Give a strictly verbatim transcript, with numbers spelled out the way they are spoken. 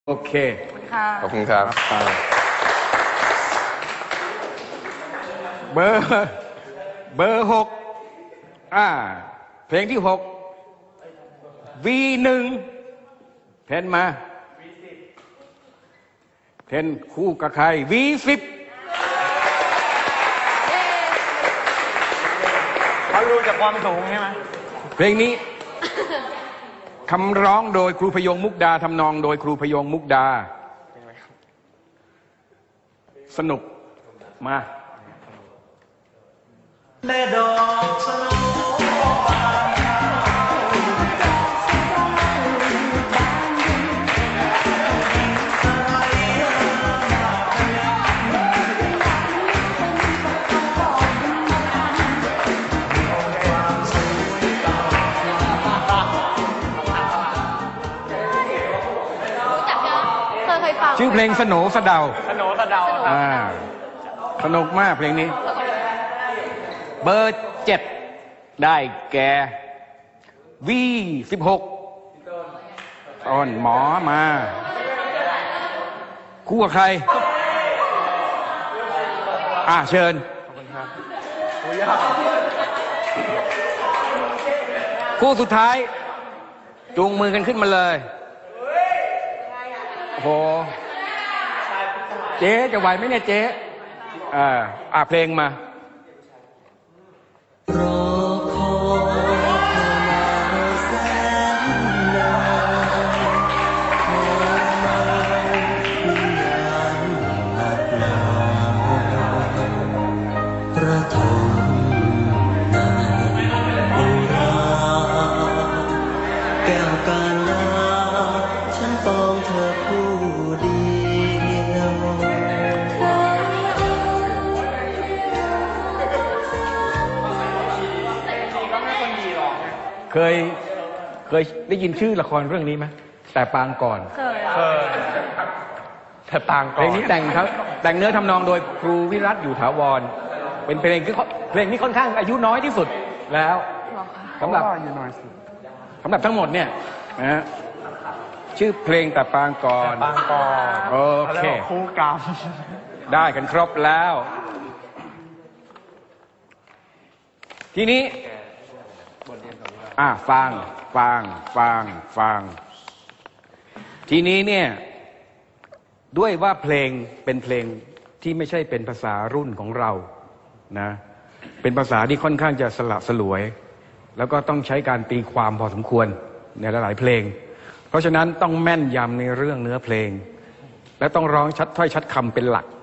โอเคขอบคุณครับเบอร์เบอร์หกอ่าเพลงที่หก วีหนึ่งเทนมาเทนคู่กับใคร วีสิบเขารู้จากความสูงใช่ไหมเพลงนี้คำร้องโดยครูพยงมุกดาทำนองโดยครูพยงมุกดาสนุกมาแม่ดอกสโนชื่อเพลงสโหนสะเดาสโหนสะเดาอ่าสนุกมากเพลงนี้เบอร์เจ็ดได้แก่วีสิบหกต้นหมอมาคู่กับใครอ่าเชิญคู่สุดท้ายจูงมือกันขึ้นมาเลยโอ้โหเจ๊จะไหวไหมเนี่ยเจ๊อ่าอ่าเพลงมารอคอยมาแสนนานขอมาคุณงานหนักหนากระทงนาอุราแก้วกาลาฉันปองเธอผู้เดียวเคยเคยได้ยินชื่อละครเรื่องนี้ไหมแต่ปางก่อนเคยเคยแต่ปางก่อนเพลงนี้แต่งครับแต่งเนื้อทำนองโดยครูวิรัตอยู่ถาวรเป็นเพลงที่เพลงนี้ค่อนข้างอายุน้อยที่สุดแล้วสำหรับสำหรับทั้งหมดเนี่ยนะฮะชื่อเพลงแต่ปางก่อนปางก่อนโอเคคู่กรรมได้กันครบแล้วทีนี้อ่ะฟังฟังฟังฟังทีนี้เนี่ยด้วยว่าเพลงเป็นเพลงที่ไม่ใช่เป็นภาษารุ่นของเรานะเป็นภาษาที่ค่อนข้างจะสละสลวยแล้วก็ต้องใช้การตีความพอสมควรในหลายๆเพลงเพราะฉะนั้นต้องแม่นยำในเรื่องเนื้อเพลงและต้องร้องชัดถ้อยชัดคำเป็นหลัก